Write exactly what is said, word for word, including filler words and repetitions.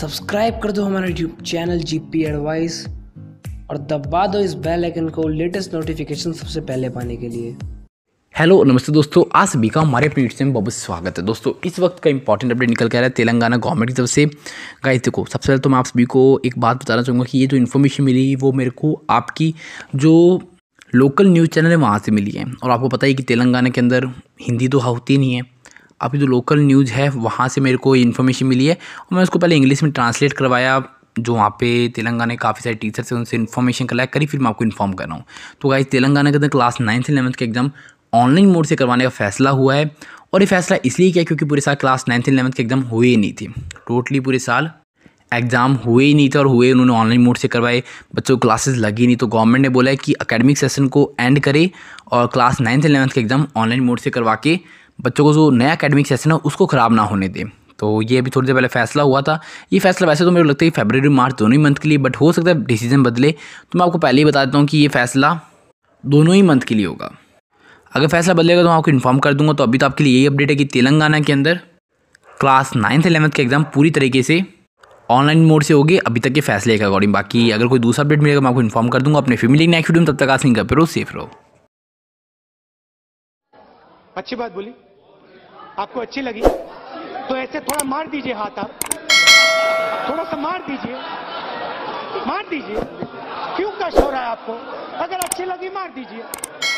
Subscribe कर दो हमारा यूट्यूब चैनल जीपी एडवाइस और दबा दो इस बेल आइकन को लेटेस्ट नोटिफिकेशन सबसे पहले पाने के लिए। हेलो नमस्ते दोस्तों, आज सभी का हमारे अपने यूट्यूब में बहुत बहुत स्वागत है। दोस्तों इस वक्त का इंपॉर्टेंट अपडेट निकल के आ रहा है तेलंगाना गवर्नमेंट की तरफ से। गाइस देखो, सबसे पहले तो मैं आप सभी को एक बात बताना चाहूँगा कि ये जो इन्फॉर्मेशन मिली वो मेरे को आपकी जो लोकल न्यूज़ चैनल है वहाँ से मिली है। और आपको पता है कि तेलंगाना के अंदर हिंदी तो होती नहीं है, अभी जो लोकल न्यूज़ है वहाँ से मेरे को इन्फॉर्मेशन मिली है और मैं उसको पहले इंग्लिश में ट्रांसलेट करवाया। जो वहाँ पे तेलंगाना के काफ़ी सारे टीचर्स हैं उनसे इन्फॉर्मेशन कलेक्ट करी, फिर मैं आपको इन्फॉर्म कर रहा हूँ। तो गाइस तेलंगाना के अंदर क्लास नाइन्थ इलेवंथ के एग्जाम ऑनलाइन मोड से करवाने का फैसला हुआ है। और ये फैसला इसलिए किया क्योंकि पूरे साल क्लास नाइन्थ इलेवंथ के एग्जाम हुए ही नहीं थे। टोटली पूरे साल एग्ज़ाम हुए ही नहीं थे और हुए उन्होंने ऑनलाइन मोड से करवाए, बच्चों को क्लासेस लगी नहीं। तो गवर्नमेंट ने बोला है कि एकेडमिक सेशन को एंड करे और क्लास नाइन्थ इलेवंथ के एग्ज़ाम ऑनलाइन मोड से करवा के बच्चों को जो नया एकेडमिक सेशन है उसको ख़राब ना होने दे। तो ये अभी थोड़ी देर पहले फैसला हुआ था। ये फैसला वैसे तो मेरे को लगता है कि फरवरी मार्च दोनों ही मंथ के लिए, बट हो सकता है डिसीजन बदले। तो मैं आपको पहले ही बता देता हूँ कि ये फैसला दोनों ही मंथ के लिए होगा। अगर फैसला बदलेगा तो मैं आपको इन्फॉर्म कर दूंगा। तो अभी तो आपके लिए यही अपडेट है कि तेलंगाना के अंदर क्लास नाइन्थ इलेवंथ के एग्ज़ाम पूरी तरीके से ऑनलाइन मोड से होगी अभी तक के फैसले के अकॉर्डिंग। बाकी अगर कोई दूसरा अपडेट मिलेगा मैं आपको इन्फॉर्म कर दूंगा। अपने फैमिली नेक्स्ट वीडियो में, तब तक आप नहीं कर पे रहो, सेफ रहो। अच्छी बात बोली, आपको अच्छी लगी तो ऐसे थोड़ा मार दीजिए हाथ, आप थोड़ा सा मार दीजिए, मार दीजिए। क्यों कष्ट हो रहा है आपको? अगर अच्छी लगी मार दीजिए।